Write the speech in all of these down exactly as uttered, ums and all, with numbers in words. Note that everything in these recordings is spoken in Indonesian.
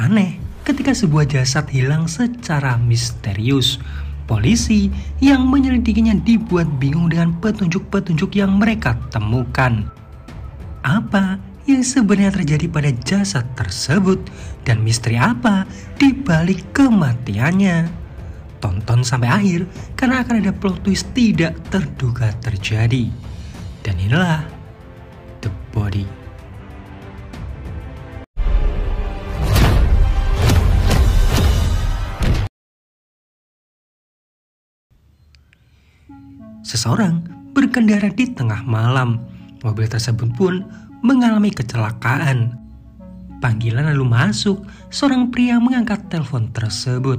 Aneh ketika sebuah jasad hilang secara misterius. Polisi yang menyelidikinya dibuat bingung dengan petunjuk-petunjuk yang mereka temukan. Apa yang sebenarnya terjadi pada jasad tersebut dan misteri apa di balik kematiannya? Tonton sampai akhir karena akan ada plot twist tidak terduga terjadi. Dan inilah The Body. Seseorang berkendara di tengah malam. Mobil tersebut pun mengalami kecelakaan. Panggilan lalu masuk, seorang pria mengangkat telepon tersebut.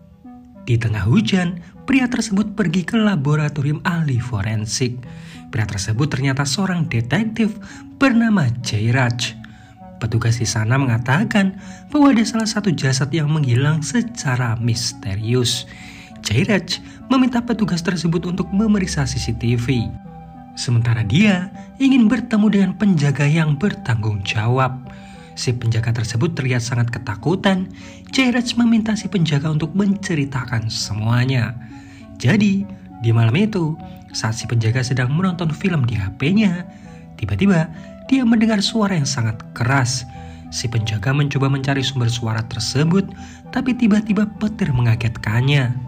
Di tengah hujan, pria tersebut pergi ke laboratorium ahli forensik. Pria tersebut ternyata seorang detektif bernama Jairaj. Petugas di sana mengatakan bahwa ada salah satu jasad yang menghilang secara misterius. Jairaj meminta petugas tersebut untuk memeriksa C C T V. Sementara dia ingin bertemu dengan penjaga yang bertanggung jawab. Si penjaga tersebut terlihat sangat ketakutan. Jairaj meminta si penjaga untuk menceritakan semuanya. Jadi, di malam itu, saat si penjaga sedang menonton film di H P-nya, tiba-tiba dia mendengar suara yang sangat keras. Si penjaga mencoba mencari sumber suara tersebut, tapi tiba-tiba petir mengagetkannya.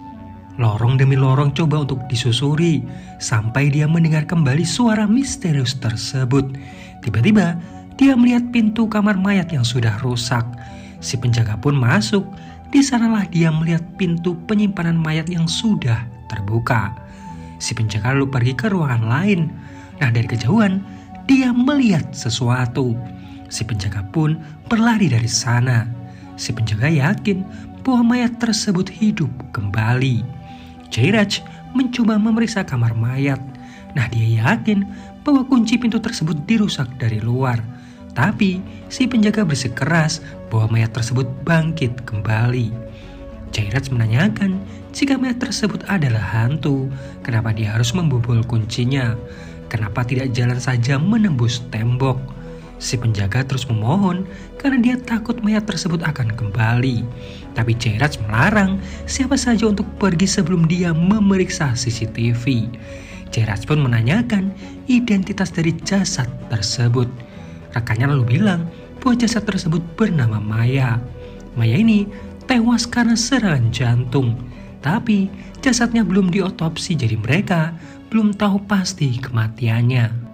Lorong demi lorong coba untuk disusuri, sampai dia mendengar kembali suara misterius tersebut. Tiba-tiba, dia melihat pintu kamar mayat yang sudah rusak. Si penjaga pun masuk. Di sanalah dia melihat pintu penyimpanan mayat yang sudah terbuka. Si penjaga lalu pergi ke ruangan lain. Nah, dari kejauhan, dia melihat sesuatu. Si penjaga pun berlari dari sana. Si penjaga yakin bahwa mayat tersebut hidup kembali. Jairaj mencoba memeriksa kamar mayat. Nah, dia yakin bahwa kunci pintu tersebut dirusak dari luar. Tapi si penjaga bersikeras bahwa mayat tersebut bangkit kembali. Jairaj menanyakan jika mayat tersebut adalah hantu, kenapa dia harus membobol kuncinya? Kenapa tidak jalan saja menembus tembok? Si penjaga terus memohon karena dia takut mayat tersebut akan kembali. Tapi Jairaj melarang siapa saja untuk pergi sebelum dia memeriksa C C T V. Jairaj pun menanyakan identitas dari jasad tersebut. Rekannya lalu bilang bahwa jasad tersebut bernama Maya. Maya ini tewas karena serangan jantung. Tapi jasadnya belum diotopsi, jadi mereka belum tahu pasti kematiannya.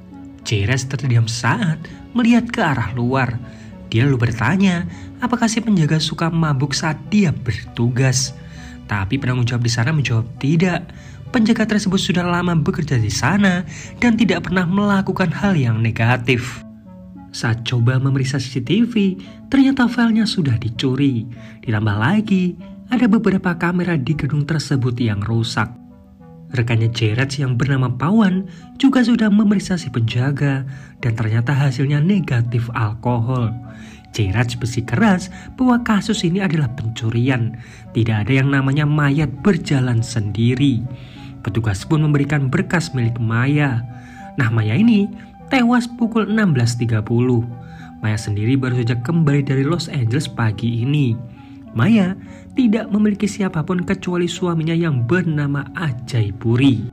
Jairaj terdiam saat melihat ke arah luar. Dia lalu bertanya apakah si penjaga suka mabuk saat dia bertugas. Tapi penanggung jawab di sana menjawab tidak. Penjaga tersebut sudah lama bekerja di sana dan tidak pernah melakukan hal yang negatif. Saat coba memeriksa C C T V, ternyata filenya sudah dicuri. Ditambah lagi, ada beberapa kamera di gedung tersebut yang rusak. Rekannya Jairaj yang bernama Pawan juga sudah memeriksa si penjaga dan ternyata hasilnya negatif alkohol. Jairaj bersikeras bahwa kasus ini adalah pencurian. Tidak ada yang namanya mayat berjalan sendiri. Petugas pun memberikan berkas milik Maya. Nah, Maya ini tewas pukul enam belas tiga puluh. Maya sendiri baru saja kembali dari Los Angeles pagi ini. Maya tidak memiliki siapapun kecuali suaminya yang bernama Ajay Puri.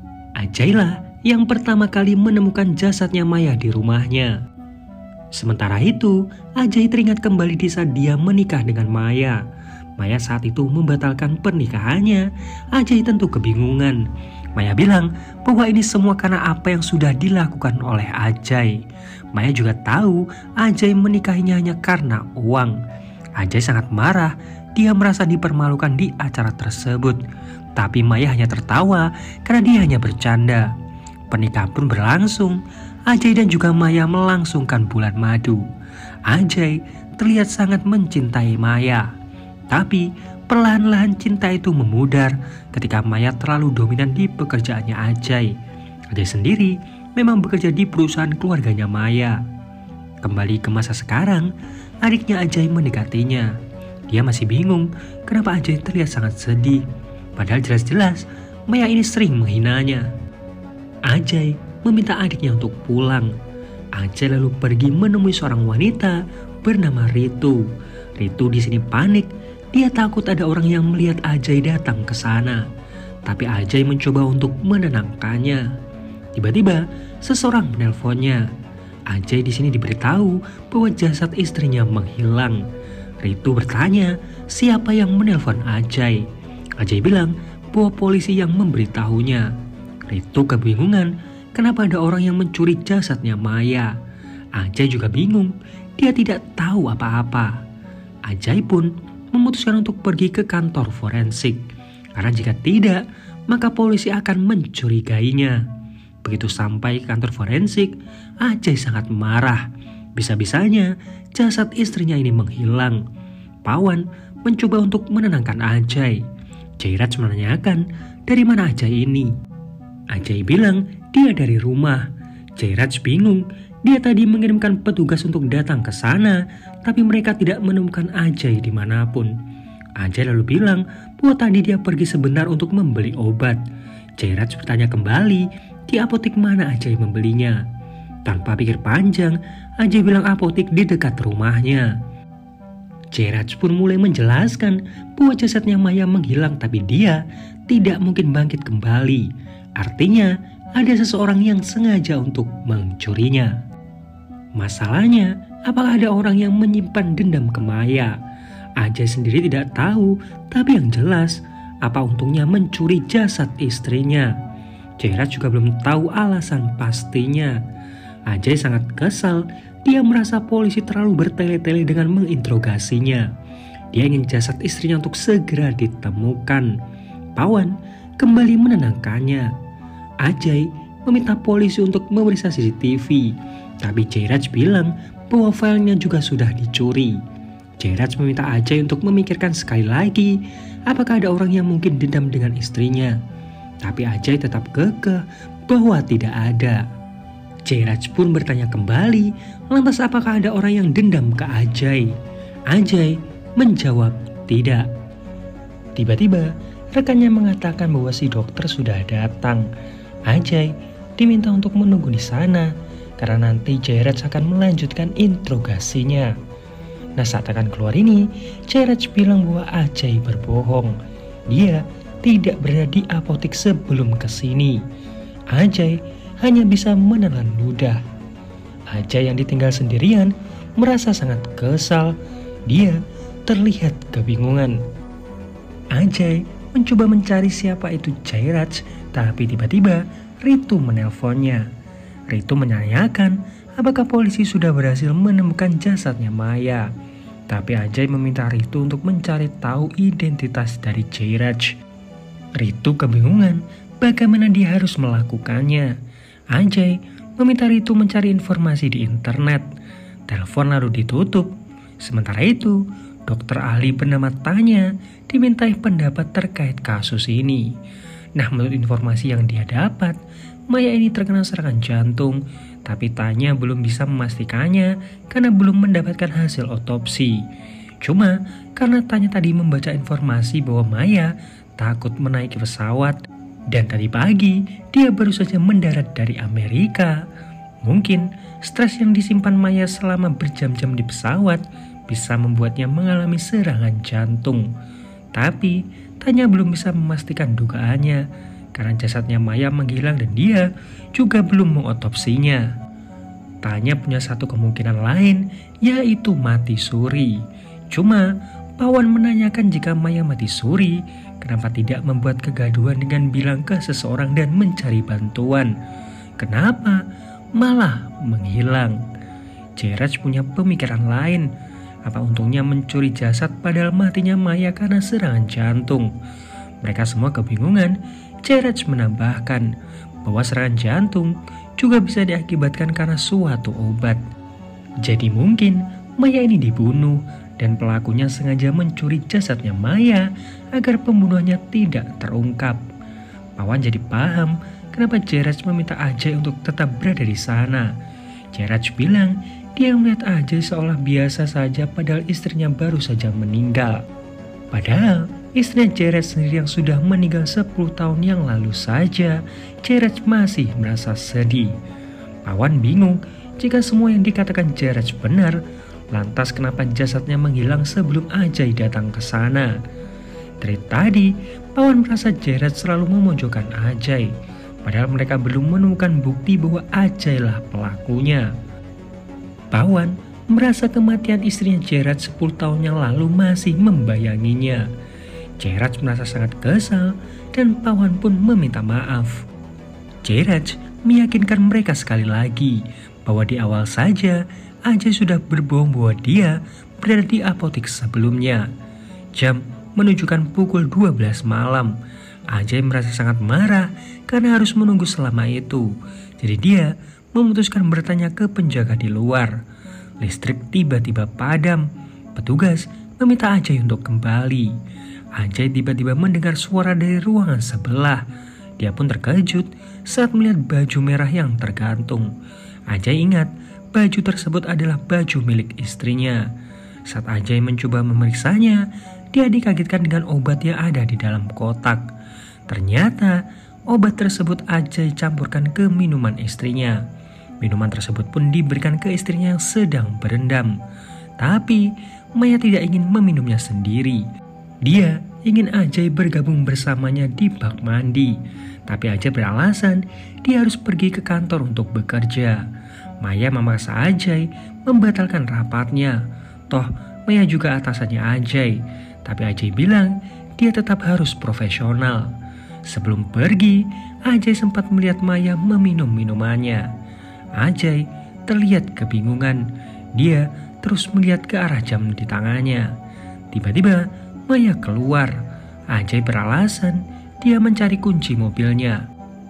Ajaylah yang pertama kali menemukan jasadnya Maya di rumahnya. Sementara itu, Ajay teringat kembali di saat dia menikah dengan Maya. Maya saat itu membatalkan pernikahannya. Ajay tentu kebingungan. Maya bilang bahwa ini semua karena apa yang sudah dilakukan oleh Ajay. Maya juga tahu Ajay menikahinya hanya karena uang. Ajay sangat marah, dia merasa dipermalukan di acara tersebut. Tapi Maya hanya tertawa karena dia hanya bercanda. Pernikahan pun berlangsung. Ajay dan juga Maya melangsungkan bulan madu. Ajay terlihat sangat mencintai Maya. Tapi perlahan-lahan cinta itu memudar ketika Maya terlalu dominan di pekerjaannya Ajay. Ajay sendiri memang bekerja di perusahaan keluarganya Maya. Kembali ke masa sekarang, adiknya Ajay mendekatinya. Dia masih bingung kenapa Ajay terlihat sangat sedih. Padahal jelas-jelas Maya ini sering menghinanya. Ajay meminta adiknya untuk pulang. Ajay lalu pergi menemui seorang wanita bernama Ritu. Ritu di sini panik. Dia takut ada orang yang melihat Ajay datang ke sana. Tapi Ajay mencoba untuk menenangkannya. Tiba-tiba seseorang menelponnya. Ajay di sini diberitahu bahwa jasad istrinya menghilang. Ritu bertanya siapa yang menelpon Ajay. Ajay bilang bahwa polisi yang memberitahunya. Ritu kebingungan kenapa ada orang yang mencuri jasadnya Maya. Ajay juga bingung, dia tidak tahu apa-apa. Ajay pun memutuskan untuk pergi ke kantor forensik. Karena jika tidak, maka polisi akan mencurigainya. Begitu sampai ke kantor forensik, Ajay sangat marah. Bisa-bisanya jasad istrinya ini menghilang. Pawan mencoba untuk menenangkan Ajay. Jairaj menanyakan dari mana Ajay ini. Ajay bilang dia dari rumah. Jairaj bingung. Dia tadi mengirimkan petugas untuk datang ke sana, tapi mereka tidak menemukan Ajay dimanapun. Ajay lalu bilang bahwa tadi dia pergi sebentar untuk membeli obat. Jairaj bertanya kembali di apotek mana Ajay membelinya. Tanpa pikir panjang, Ajay bilang apotek di dekat rumahnya. Jairaj pun mulai menjelaskan bahwa jasadnya Maya menghilang tapi dia tidak mungkin bangkit kembali. Artinya ada seseorang yang sengaja untuk mencurinya. Masalahnya, apakah ada orang yang menyimpan dendam ke Maya? Ajay sendiri tidak tahu, tapi yang jelas, apa untungnya mencuri jasad istrinya? Jairaj juga belum tahu alasan pastinya. Ajay sangat kesal, dia merasa polisi terlalu bertele-tele dengan menginterogasinya. Dia ingin jasad istrinya untuk segera ditemukan. Pawan kembali menenangkannya. Ajay meminta polisi untuk memeriksa C C T V. Tapi Jairaj bilang bahwa filenya juga sudah dicuri. Jairaj meminta Ajay untuk memikirkan sekali lagi apakah ada orang yang mungkin dendam dengan istrinya. Tapi Ajay tetap kekeh bahwa tidak ada. Jairaj pun bertanya kembali, lantas apakah ada orang yang dendam ke Ajay? Ajay menjawab tidak. Tiba-tiba rekannya mengatakan bahwa si dokter sudah datang. Ajay diminta untuk menunggu di sana karena nanti Jairaj akan melanjutkan interogasinya. Nah, saat akan keluar ini, Jairaj bilang bahwa Ajay berbohong. Dia tidak berada di apotek sebelum kesini. Ajay hanya bisa menelan ludah. Ajay yang ditinggal sendirian merasa sangat kesal. Dia terlihat kebingungan. Ajay mencoba mencari siapa itu Jairaj, tapi tiba-tiba Ritu menelponnya. Ritu menanyakan apakah polisi sudah berhasil menemukan jasadnya Maya. Tapi Ajay meminta Ritu untuk mencari tahu identitas dari Jairaj. Ritu kebingungan bagaimana dia harus melakukannya. Ajay meminta Ritu mencari informasi di internet. Telepon lalu ditutup. Sementara itu, dokter ahli bernama Tanya dimintai pendapat terkait kasus ini. Nah, menurut informasi yang dia dapat, Maya ini terkena serangan jantung, tapi Tanya belum bisa memastikannya karena belum mendapatkan hasil otopsi. Cuma karena Tanya tadi membaca informasi bahwa Maya takut menaiki pesawat dan tadi pagi dia baru saja mendarat dari Amerika. Mungkin stres yang disimpan Maya selama berjam-jam di pesawat bisa membuatnya mengalami serangan jantung. Tapi Tanya belum bisa memastikan dugaannya karena jasadnya Maya menghilang dan dia juga belum mengotopsinya. Tanya punya satu kemungkinan lain, yaitu mati suri. Cuma Pawan menanyakan jika Maya mati suri, kenapa tidak membuat kegaduhan dengan bilang ke seseorang dan mencari bantuan? Kenapa malah menghilang? Jairaj punya pemikiran lain. Apa untungnya mencuri jasad padahal matinya Maya karena serangan jantung? Mereka semua kebingungan. Jairaj menambahkan bahwa serangan jantung juga bisa diakibatkan karena suatu obat. Jadi mungkin Maya ini dibunuh dan pelakunya sengaja mencuri jasadnya Maya agar pembunuhannya tidak terungkap. Pawan jadi paham kenapa Jairaj meminta Ajay untuk tetap berada di sana. Jairaj bilang dia melihat Ajay seolah biasa saja padahal istrinya baru saja meninggal. Padahal istrinya Jairaj sendiri yang sudah meninggal sepuluh tahun yang lalu saja, Jairaj masih merasa sedih. Pawan bingung jika semua yang dikatakan Jairaj benar, Lantas kenapa jasadnya menghilang sebelum Ajay datang ke sana? Dari tadi, Pawan merasa Jared selalu memojokkan Ajay. Padahal mereka belum menemukan bukti bahwa Ajay lah pelakunya. Pawan merasa kematian istrinya Jared sepuluh tahun yang lalu masih membayanginya. Jared merasa sangat kesal dan Pawan pun meminta maaf. Jared meyakinkan mereka sekali lagi bahwa di awal saja Ajay sudah berbohong bahwa dia berada di apotik sebelumnya. Jam menunjukkan pukul dua belas malam. Ajay merasa sangat marah karena harus menunggu selama itu. Jadi dia memutuskan bertanya ke penjaga di luar. Listrik tiba-tiba padam. Petugas meminta Ajay untuk kembali. Ajay tiba-tiba mendengar suara dari ruangan sebelah. Dia pun terkejut saat melihat baju merah yang tergantung. Ajay ingat baju tersebut adalah baju milik istrinya. Saat Ajay mencoba memeriksanya, dia dikagetkan dengan obat yang ada di dalam kotak. Ternyata obat tersebut Ajay campurkan ke minuman istrinya. Minuman tersebut pun diberikan ke istrinya yang sedang berendam. Tapi Maya tidak ingin meminumnya sendiri. Dia ingin Ajay bergabung bersamanya di bak mandi. Tapi Ajay beralasan dia harus pergi ke kantor untuk bekerja. Maya memaksa Ajay membatalkan rapatnya. Toh Maya juga atasannya Ajay. Tapi Ajay bilang dia tetap harus profesional. Sebelum pergi, Ajay sempat melihat Maya meminum minumannya. Ajay terlihat kebingungan. Dia terus melihat ke arah jam di tangannya. Tiba-tiba Maya keluar. Ajay beralasan dia mencari kunci mobilnya.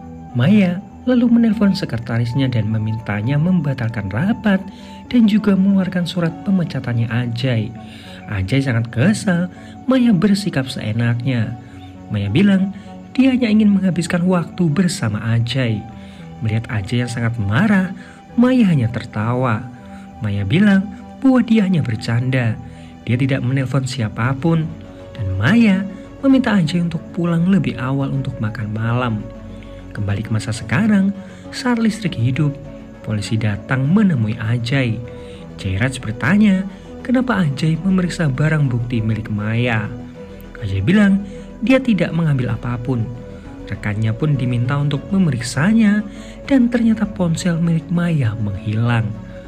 Maya lalu menelpon sekretarisnya dan memintanya membatalkan rapat dan juga mengeluarkan surat pemecatannya Ajay. Ajay sangat kesal. Maya bersikap seenaknya. Maya bilang dia hanya ingin menghabiskan waktu bersama Ajay. Melihat Ajay yang sangat marah, Maya hanya tertawa. Maya bilang bahwa dia hanya bercanda. Dia tidak menelpon siapapun. Dan Maya meminta Ajay untuk pulang lebih awal untuk makan malam. Kembali ke masa sekarang, saat listrik hidup, polisi datang menemui Ajay. Jairaj bertanya kenapa Ajay memeriksa barang bukti milik Maya. Ajay bilang dia tidak mengambil apapun. Rekannya pun diminta untuk memeriksanya dan ternyata ponsel milik Maya menghilang.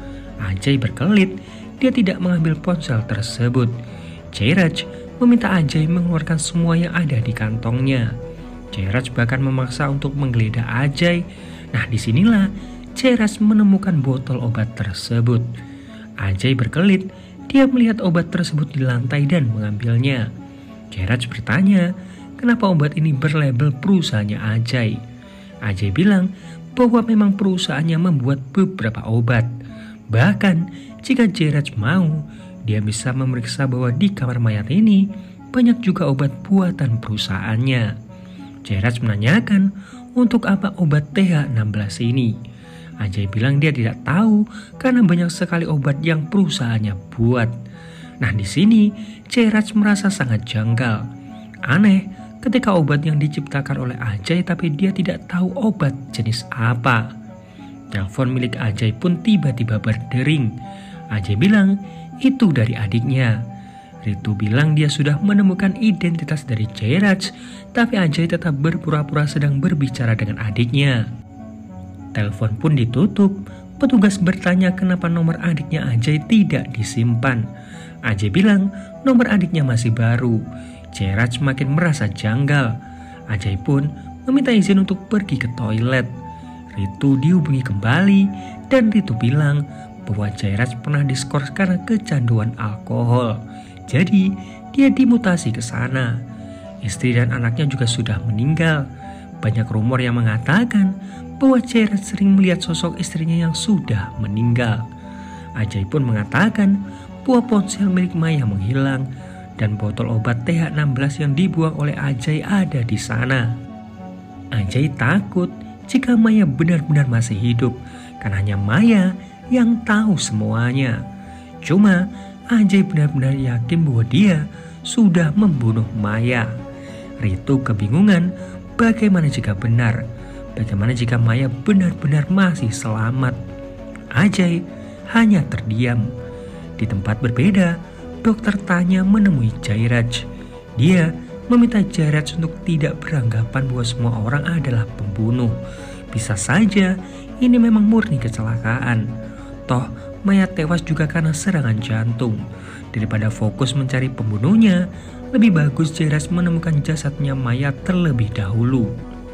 Ajay berkelit, dia tidak mengambil ponsel tersebut. Jairaj meminta Ajay mengeluarkan semua yang ada di kantongnya. Jairaj bahkan memaksa untuk menggeledah Ajay. Nah, disinilah Jairaj menemukan botol obat tersebut. Ajay berkelit, dia melihat obat tersebut di lantai dan mengambilnya. Jairaj bertanya, kenapa obat ini berlabel perusahaannya Ajay? Ajay bilang bahwa memang perusahaannya membuat beberapa obat. Bahkan jika Jairaj mau, dia bisa memeriksa bahwa di kamar mayat ini banyak juga obat buatan perusahaannya. Jairaj menanyakan untuk apa obat T H enam belas ini. Ajay bilang dia tidak tahu karena banyak sekali obat yang perusahaannya buat. Nah, di sini Jairaj merasa sangat janggal. Aneh ketika obat yang diciptakan oleh Ajay tapi dia tidak tahu obat jenis apa. Telepon milik Ajay pun tiba-tiba berdering. Ajay bilang itu dari adiknya. Ritu bilang dia sudah menemukan identitas dari Jairaj, tapi Ajay tetap berpura-pura sedang berbicara dengan adiknya. Telepon pun ditutup. Petugas bertanya kenapa nomor adiknya Ajay tidak disimpan. Ajay bilang nomor adiknya masih baru. Jairaj makin merasa janggal. Ajay pun meminta izin untuk pergi ke toilet. Ritu dihubungi kembali dan Ritu bilang bahwa Jairaj pernah diskor karena kecanduan alkohol. Jadi dia dimutasi ke sana. Istri dan anaknya juga sudah meninggal. Banyak rumor yang mengatakan bahwa Jairaj sering melihat sosok istrinya yang sudah meninggal. Ajay pun mengatakan bahwa ponsel milik Maya menghilang dan botol obat T H enam belas yang dibuang oleh Ajay ada di sana. Ajay takut jika Maya benar-benar masih hidup karena hanya Maya yang tahu semuanya. Cuma Ajay benar-benar yakin bahwa dia sudah membunuh Maya. Ritu kebingungan bagaimana jika benar. Bagaimana jika Maya benar-benar masih selamat. Ajay hanya terdiam. Di tempat berbeda, dokter Tanya menemui Jairaj. Dia meminta Jairaj untuk tidak beranggapan bahwa semua orang adalah pembunuh. Bisa saja ini memang murni kecelakaan. Toh mayat tewas juga karena serangan jantung. Daripada fokus mencari pembunuhnya, lebih bagus Jairaj menemukan jasadnya mayat terlebih dahulu.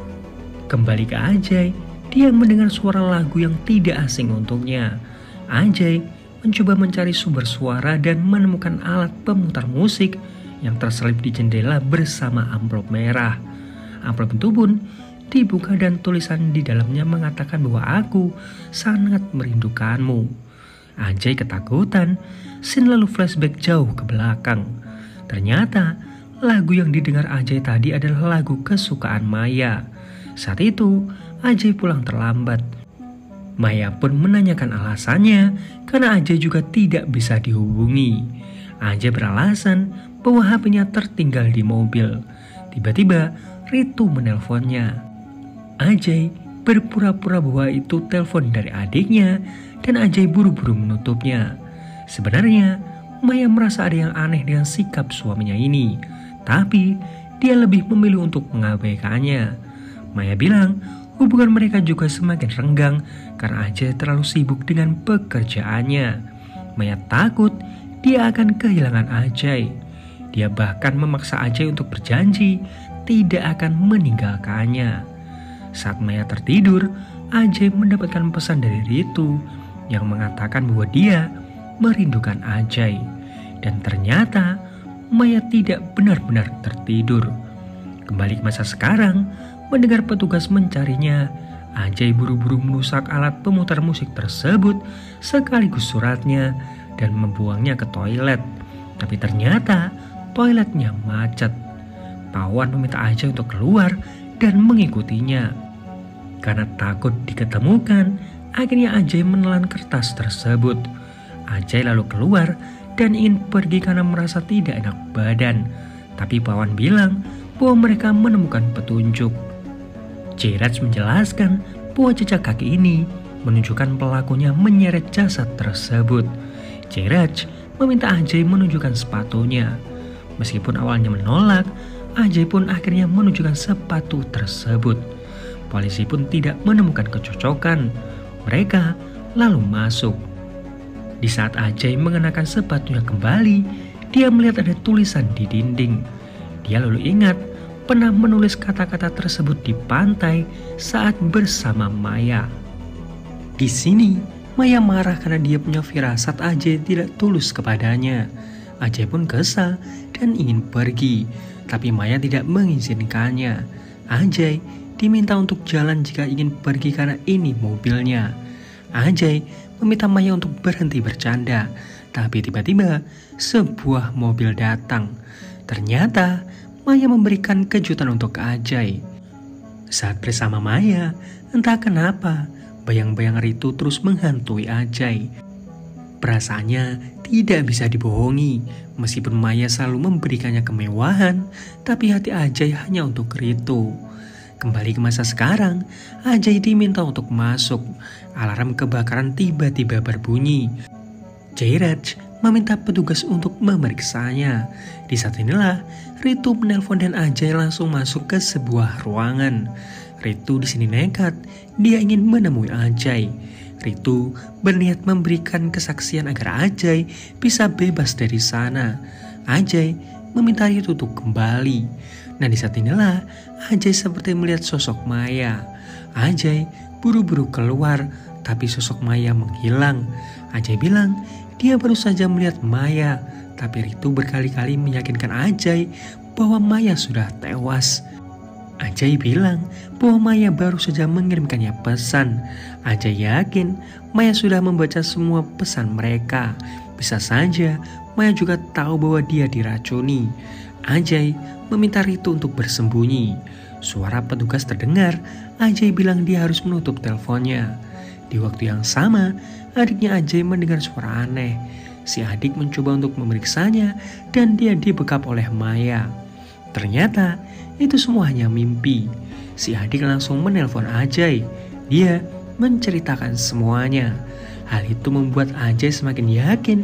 Kembali ke Ajay, dia mendengar suara lagu yang tidak asing untuknya. Ajay mencoba mencari sumber suara dan menemukan alat pemutar musik yang terselip di jendela bersama amplop merah. Amplop itu pun dibuka dan tulisan di dalamnya mengatakan bahwa aku sangat merindukanmu. Ajay ketakutan, Sin lalu flashback jauh ke belakang. Ternyata lagu yang didengar Ajay tadi adalah lagu kesukaan Maya. Saat itu Ajay pulang terlambat. Maya pun menanyakan alasannya karena Ajay juga tidak bisa dihubungi. Ajay beralasan bahwa H P-nya tertinggal di mobil. Tiba-tiba Ritu menelponnya. Ajay berpura-pura bahwa itu telepon dari adiknya dan Ajay buru-buru menutupnya. Sebenarnya Maya merasa ada yang aneh dengan sikap suaminya ini, tapi dia lebih memilih untuk mengabaikannya. Maya bilang hubungan mereka juga semakin renggang karena Ajay terlalu sibuk dengan pekerjaannya. Maya takut dia akan kehilangan Ajay. Dia bahkan memaksa Ajay untuk berjanji tidak akan meninggalkannya. Saat Maya tertidur, Ajay mendapatkan pesan dari Ritu yang mengatakan bahwa dia merindukan Ajay. Dan ternyata Maya tidak benar-benar tertidur. Kembali ke masa sekarang, mendengar petugas mencarinya, Ajay buru-buru merusak alat pemutar musik tersebut sekaligus suratnya dan membuangnya ke toilet. Tapi ternyata toiletnya macet. Pawan meminta Ajay untuk keluar dan mengikutinya. Karena takut diketemukan, akhirnya Ajay menelan kertas tersebut. Ajay lalu keluar dan ingin pergi karena merasa tidak enak badan. Tapi Pawan bilang bahwa mereka menemukan petunjuk. Jairaj menjelaskan bahwa jejak kaki ini menunjukkan pelakunya menyeret jasad tersebut. Jairaj meminta Ajay menunjukkan sepatunya. Meskipun awalnya menolak, Ajay pun akhirnya menunjukkan sepatu tersebut. Polisi pun tidak menemukan kecocokan. Mereka lalu masuk. Di saat Ajay mengenakan sepatunya kembali, dia melihat ada tulisan di dinding. Dia lalu ingat pernah menulis kata-kata tersebut di pantai saat bersama Maya. Di sini, Maya marah karena dia punya firasat Ajay tidak tulus kepadanya. Ajay pun kesal dan ingin pergi, tapi Maya tidak mengizinkannya. Ajay diminta untuk jalan jika ingin pergi karena ini mobilnya. Ajay meminta Maya untuk berhenti bercanda, tapi tiba-tiba sebuah mobil datang. Ternyata Maya memberikan kejutan untuk Ajay. Saat bersama Maya, entah kenapa bayang-bayang Ritu terus menghantui Ajay. Perasaannya tidak bisa dibohongi, meskipun Maya selalu memberikannya kemewahan, tapi hati Ajay hanya untuk Ritu. Kembali ke masa sekarang, Ajay diminta untuk masuk. Alarm kebakaran tiba-tiba berbunyi. Jairaj meminta petugas untuk memeriksanya. Di saat inilah Ritu menelpon dan Ajay langsung masuk ke sebuah ruangan. Ritu di sini nekat, dia ingin menemui Ajay. Ritu berniat memberikan kesaksian agar Ajay bisa bebas dari sana. Ajay meminta Ritu untuk kembali. Nah di saat inilah Ajay seperti melihat sosok Maya. Ajay buru-buru keluar, tapi sosok Maya menghilang. Ajay bilang dia baru saja melihat Maya, tapi Ritu berkali-kali meyakinkan Ajay bahwa Maya sudah tewas. Ajay bilang bahwa Maya baru saja mengirimkannya pesan. Ajay yakin Maya sudah membaca semua pesan mereka. Bisa saja Maya juga tahu bahwa dia diracuni. Ajay meminta Ritu untuk bersembunyi. Suara petugas terdengar. Ajay bilang dia harus menutup teleponnya. Di waktu yang sama, adiknya Ajay mendengar suara aneh. Si adik mencoba untuk memeriksanya dan dia dibekap oleh Maya. Ternyata itu semua hanya mimpi. Si adik langsung menelpon Ajay. Dia menceritakan semuanya. Hal itu membuat Ajay semakin yakin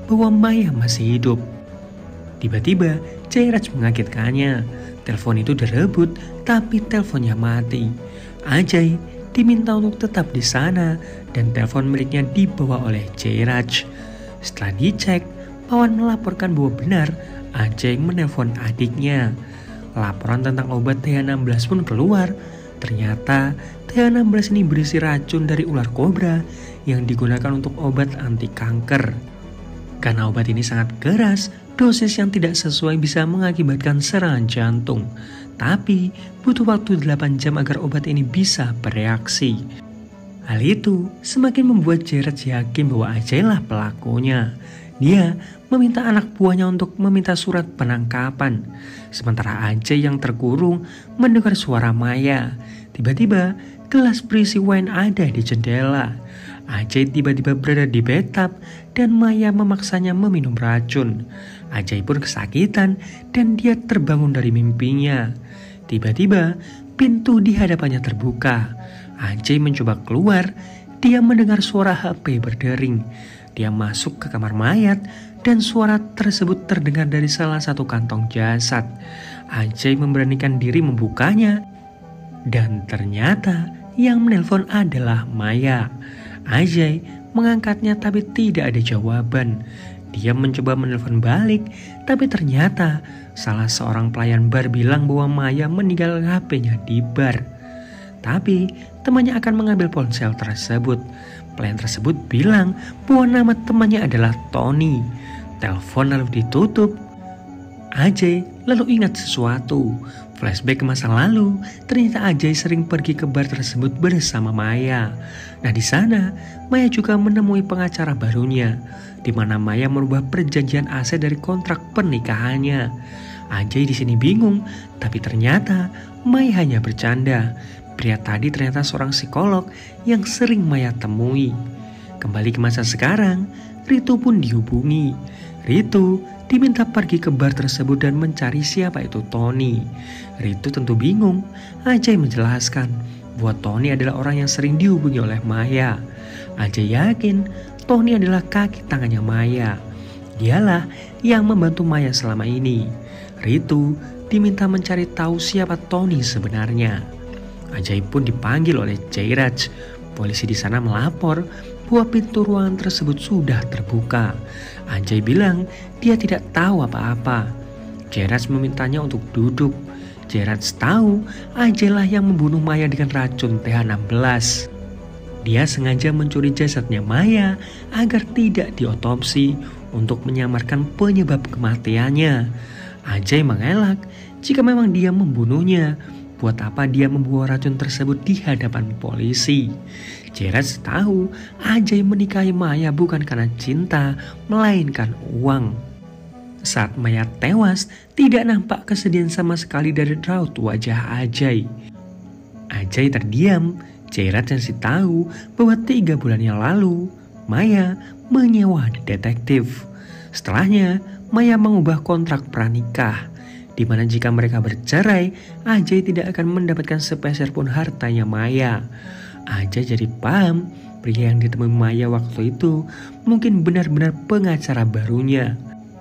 bahwa Maya masih hidup. Tiba-tiba Jairaj mengagetkannya. Telepon itu direbut, tapi teleponnya mati. Ajay diminta untuk tetap di sana dan telepon miliknya dibawa oleh Jairaj. Setelah dicek, Pawan melaporkan bahwa benar Ajay menelpon adiknya. Laporan tentang obat T H enam belas pun keluar. Ternyata T H enam belas ini berisi racun dari ular kobra yang digunakan untuk obat anti kanker. Karena obat ini sangat keras, dosis yang tidak sesuai bisa mengakibatkan serangan jantung. Tapi butuh waktu delapan jam agar obat ini bisa bereaksi. Hal itu semakin membuat Jairaj yakin bahwa Ajay lah pelakunya. Dia meminta anak buahnya untuk meminta surat penangkapan. Sementara Ajay yang terkurung mendengar suara Maya. Tiba-tiba gelas berisi wine ada di jendela. Ajay tiba-tiba berada di bathtub dan Maya memaksanya meminum racun. Ajay pun kesakitan dan dia terbangun dari mimpinya. Tiba-tiba pintu di hadapannya terbuka. Ajay mencoba keluar. Dia mendengar suara H P berdering. Dia masuk ke kamar mayat dan suara tersebut terdengar dari salah satu kantong jasad. Ajay memberanikan diri membukanya dan ternyata yang menelpon adalah Maya. Ajay mengangkatnya tapi tidak ada jawaban. Dia mencoba menelpon balik tapi ternyata salah seorang pelayan bar bilang bahwa Maya meninggal H P-nya di bar. Tapi temannya akan mengambil ponsel tersebut. Pelayan tersebut bilang bahwa nama temannya adalah Tony. Telepon lalu ditutup. Ajay lalu ingat sesuatu. Flashback ke masa lalu, ternyata Ajay sering pergi ke bar tersebut bersama Maya. Nah di sana, Maya juga menemui pengacara barunya, di mana Maya merubah perjanjian aset dari kontrak pernikahannya. Ajay di sini bingung, tapi ternyata Maya hanya bercanda. Pria tadi ternyata seorang psikolog yang sering Maya temui. Kembali ke masa sekarang, Ritu pun dihubungi. Ritu diminta pergi ke bar tersebut dan mencari siapa itu Tony. Ritu tentu bingung. Ajay menjelaskan bahwa Tony adalah orang yang sering dihubungi oleh Maya. Ajay yakin Tony adalah kaki tangannya Maya. Dialah yang membantu Maya selama ini. Ritu diminta mencari tahu siapa Tony sebenarnya. Ajay pun dipanggil oleh Jairaj. Polisi di sana melapor bahwa pintu ruangan tersebut sudah terbuka. Ajay bilang dia tidak tahu apa-apa. Jairaj memintanya untuk duduk. Jairaj tahu Ajay lah yang membunuh Maya dengan racun T H enam belas. Dia sengaja mencuri jasadnya Maya agar tidak diotopsi untuk menyamarkan penyebab kematiannya. Ajay mengelak jika memang dia membunuhnya. Buat apa dia membawa racun tersebut di hadapan polisi? Jairaj tahu Ajay menikahi Maya bukan karena cinta, melainkan uang. Saat Maya tewas, tidak nampak kesedihan sama sekali dari raut wajah Ajay. Ajay terdiam. Jairaj masih tahu bahwa tiga bulan yang lalu, Maya menyewa detektif. Setelahnya, Maya mengubah kontrak pranikah, di mana jika mereka bercerai, Ajay tidak akan mendapatkan sepeser pun hartanya Maya. Ajay jadi paham pria yang ditemui Maya waktu itu mungkin benar-benar pengacara barunya.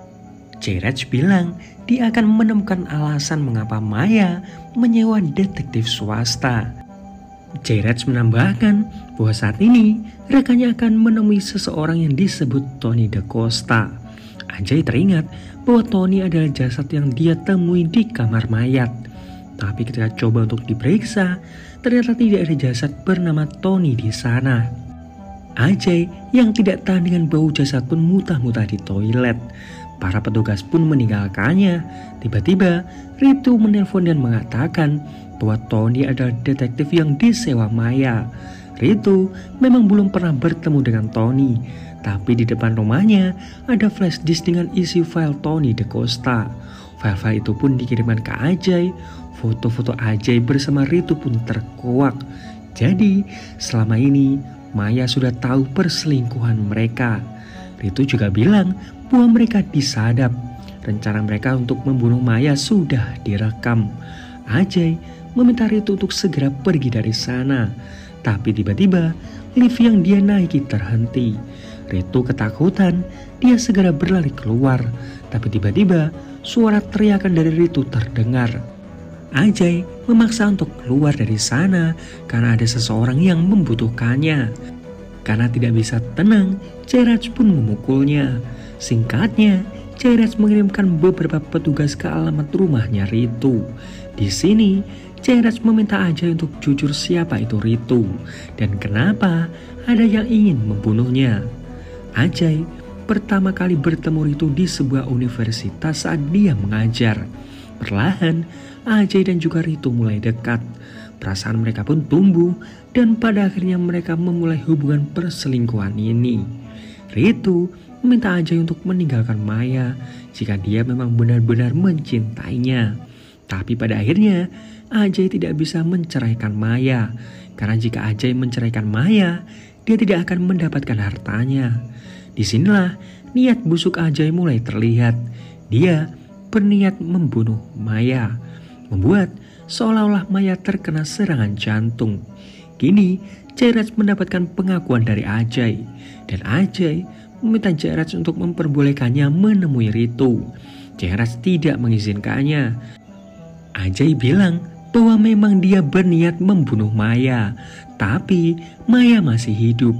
Jairaj bilang dia akan menemukan alasan mengapa Maya menyewa detektif swasta. Jairaj menambahkan bahwa saat ini rekannya akan menemui seseorang yang disebut Tony DaCosta. Ajay teringat bahwa Tony adalah jasad yang dia temui di kamar mayat. Tapi ketika coba untuk diperiksa, ternyata tidak ada jasad bernama Tony di sana. Ajay yang tidak tahan dengan bau jasad pun muntah-muntah di toilet. Para petugas pun meninggalkannya. Tiba-tiba Ritu menelpon dan mengatakan bahwa Tony adalah detektif yang disewa Maya. Ritu memang belum pernah bertemu dengan Tony, tapi di depan rumahnya ada flash disk dengan isi file Tony DaCosta. File-file itu pun dikirimkan ke Ajay. Foto-foto Ajay bersama Ritu pun terkuak. Jadi selama ini Maya sudah tahu perselingkuhan mereka. Ritu juga bilang bahwa mereka disadap. Rencana mereka untuk membunuh Maya sudah direkam. Ajay meminta Ritu untuk segera pergi dari sana. Tapi tiba-tiba lift yang dia naiki terhenti. Ritu ketakutan, dia segera berlari keluar. Tapi tiba-tiba suara teriakan dari Ritu terdengar. Ajay memaksa untuk keluar dari sana karena ada seseorang yang membutuhkannya. Karena tidak bisa tenang, Jairaj pun memukulnya. Singkatnya, Jairaj mengirimkan beberapa petugas ke alamat rumahnya Ritu. Di sini, Jairaj meminta Ajay untuk jujur siapa itu Ritu dan kenapa ada yang ingin membunuhnya. Ajay pertama kali bertemu Ritu di sebuah universitas saat dia mengajar. Perlahan, Ajay dan juga Ritu mulai dekat. Perasaan mereka pun tumbuh dan pada akhirnya mereka memulai hubungan perselingkuhan ini. Ritu meminta Ajay untuk meninggalkan Maya jika dia memang benar-benar mencintainya. Tapi pada akhirnya Ajay tidak bisa menceraikan Maya karena jika Ajay menceraikan Maya, dia tidak akan mendapatkan hartanya. Disinilah niat busuk Ajay mulai terlihat. Dia berniat membunuh Maya, membuat seolah-olah Maya terkena serangan jantung. Kini Jairaj mendapatkan pengakuan dari Ajay dan Ajay meminta Jairaj untuk memperbolehkannya menemui Ritu. Jairaj tidak mengizinkannya. Ajay bilang bahwa memang dia berniat membunuh Maya, tapi Maya masih hidup.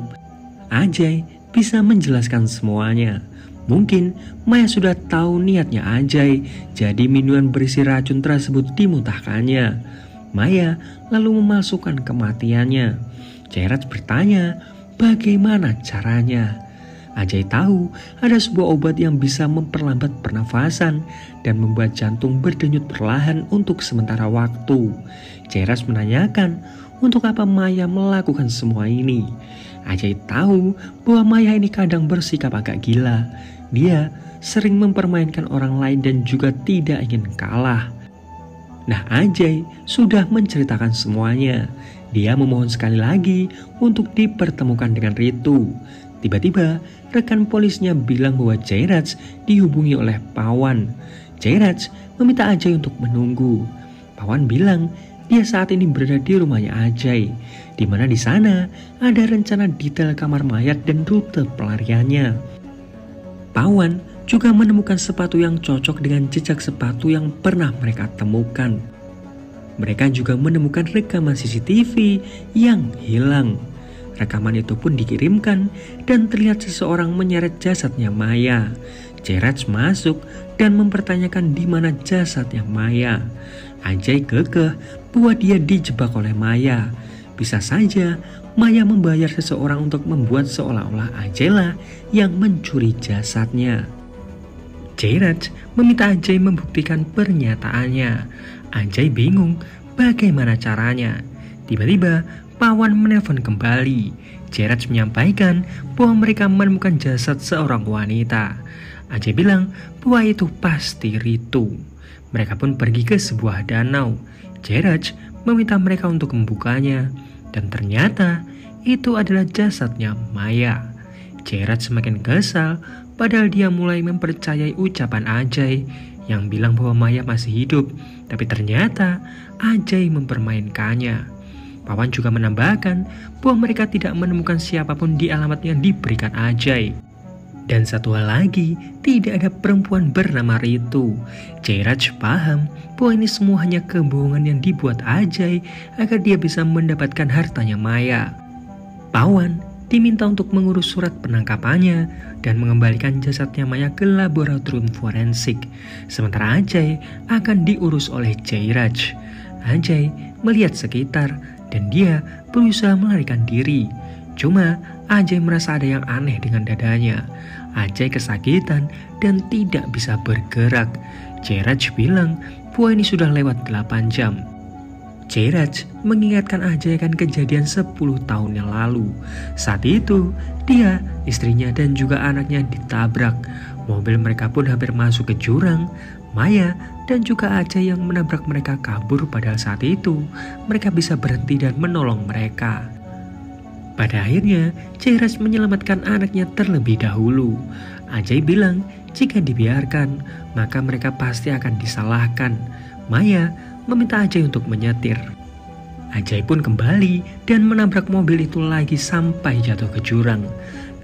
Ajay bisa menjelaskan semuanya. Mungkin Maya sudah tahu niatnya Ajay, jadi minuman berisi racun tersebut dimuntahkannya. Maya lalu memasukkan kematiannya. Jairaj bertanya bagaimana caranya. Ajay tahu ada sebuah obat yang bisa memperlambat pernafasan dan membuat jantung berdenyut perlahan untuk sementara waktu. Jairaj menanyakan untuk apa Maya melakukan semua ini. Ajay tahu bahwa Maya ini kadang bersikap agak gila. Dia sering mempermainkan orang lain dan juga tidak ingin kalah. Nah, Ajay sudah menceritakan semuanya. Dia memohon sekali lagi untuk dipertemukan dengan Ritu. Tiba-tiba rekan polisnya bilang bahwa Jairaj dihubungi oleh Pawan. Jairaj meminta Ajay untuk menunggu. Pawan bilang dia saat ini berada di rumahnya Ajay, di mana di sana ada rencana detail kamar mayat dan rute pelariannya. Pawan juga menemukan sepatu yang cocok dengan jejak sepatu yang pernah mereka temukan. Mereka juga menemukan rekaman C C T V yang hilang. Rekaman itu pun dikirimkan dan terlihat seseorang menyeret jasadnya Maya. Jairaj masuk dan mempertanyakan di mana jasadnya Maya. Ajay kekeh bahwa dia dijebak oleh Maya. Bisa saja Maya membayar seseorang untuk membuat seolah-olah Ajay lah yang mencuri jasadnya. Jairaj meminta Ajay membuktikan pernyataannya. Ajay bingung bagaimana caranya. Tiba-tiba Pawan menelpon kembali. Jairaj menyampaikan bahwa mereka menemukan jasad seorang wanita. Ajay bilang bahwa itu pasti Ritu. Mereka pun pergi ke sebuah danau. Jairaj meminta mereka untuk membukanya. Dan ternyata itu adalah jasadnya Maya. Jairaj semakin kesal padahal dia mulai mempercayai ucapan Ajay yang bilang bahwa Maya masih hidup. Tapi ternyata Ajay mempermainkannya. Pawan juga menambahkan bahwa mereka tidak menemukan siapapun di alamat yang diberikan Ajay. Dan satu hal lagi, tidak ada perempuan bernama Ritu. Jairaj paham bahwa ini semua hanya kebohongan yang dibuat Ajay agar dia bisa mendapatkan hartanya Maya. Pawan diminta untuk mengurus surat penangkapannya dan mengembalikan jasadnya Maya ke laboratorium forensik. Sementara Ajay akan diurus oleh Jairaj. Ajay melihat sekitar dan dia berusaha melarikan diri. Cuma Ajay merasa ada yang aneh dengan dadanya. Ajay kesakitan dan tidak bisa bergerak. Jairaj bilang bahwa ini sudah lewat delapan jam. Jairaj mengingatkan Ajay akan kejadian sepuluh tahun yang lalu. Saat itu dia, istrinya dan juga anaknya ditabrak. Mobil mereka pun hampir masuk ke jurang. Maya dan juga Ajay yang menabrak mereka kabur padahal saat itu mereka bisa berhenti dan menolong mereka. Pada akhirnya, Jairaj menyelamatkan anaknya terlebih dahulu. Ajay bilang jika dibiarkan, maka mereka pasti akan disalahkan. Maya meminta Ajay untuk menyetir. Ajay pun kembali dan menabrak mobil itu lagi sampai jatuh ke jurang.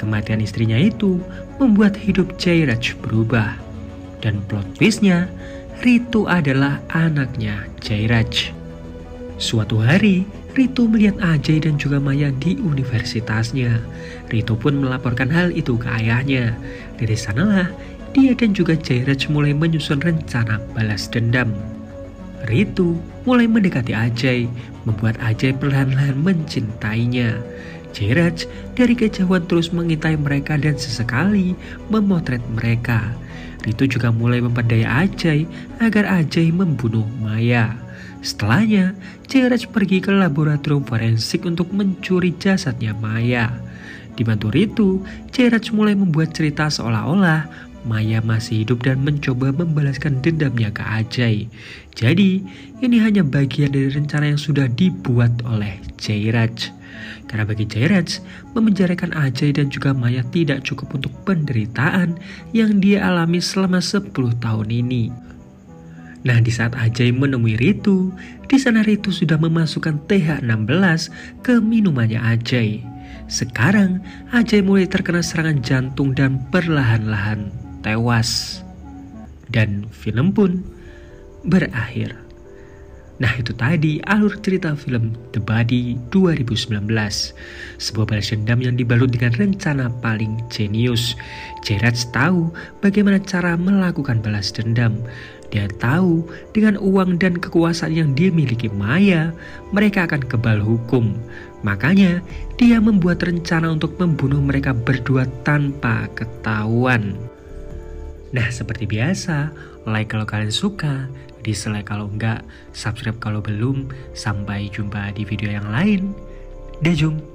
Kematian istrinya itu membuat hidup Jairaj berubah. Dan plot twistnya, Ritu adalah anaknya Jairaj. Suatu hari, Ritu melihat Ajay dan juga Maya di universitasnya. Ritu pun melaporkan hal itu ke ayahnya. Dari sanalah, dia dan juga Jairaj mulai menyusun rencana balas dendam. Ritu mulai mendekati Ajay, membuat Ajay perlahan-lahan mencintainya. Jairaj dari kejauhan terus mengintai mereka dan sesekali memotret mereka. Ritu juga mulai memperdaya Ajay agar Ajay membunuh Maya. Setelahnya, Jairaj pergi ke laboratorium forensik untuk mencuri jasadnya Maya. Dibantu Ritu, Jairaj mulai membuat cerita seolah-olah Maya masih hidup dan mencoba membalaskan dendamnya ke Ajay. Jadi, ini hanya bagian dari rencana yang sudah dibuat oleh Jairaj. Karena bagi Jairaj, memenjarakan Ajay dan juga Maya tidak cukup untuk penderitaan yang dia alami selama sepuluh tahun ini. Nah, di saat Ajay menemui Ritu, di sana Ritu sudah memasukkan T H enam belas ke minumannya Ajay. Sekarang, Ajay mulai terkena serangan jantung dan perlahan-lahan tewas. Dan film pun berakhir. Nah, itu tadi alur cerita film The Body dua ribu sembilan belas. Sebuah balas dendam yang dibalut dengan rencana paling jenius. Jairaj tahu bagaimana cara melakukan balas dendam. Dia tahu dengan uang dan kekuasaan yang dimiliki Maya, mereka akan kebal hukum. Makanya dia membuat rencana untuk membunuh mereka berdua tanpa ketahuan. Nah, seperti biasa, like kalau kalian suka, dislike kalau enggak, subscribe kalau belum. Sampai jumpa di video yang lain. Dajung.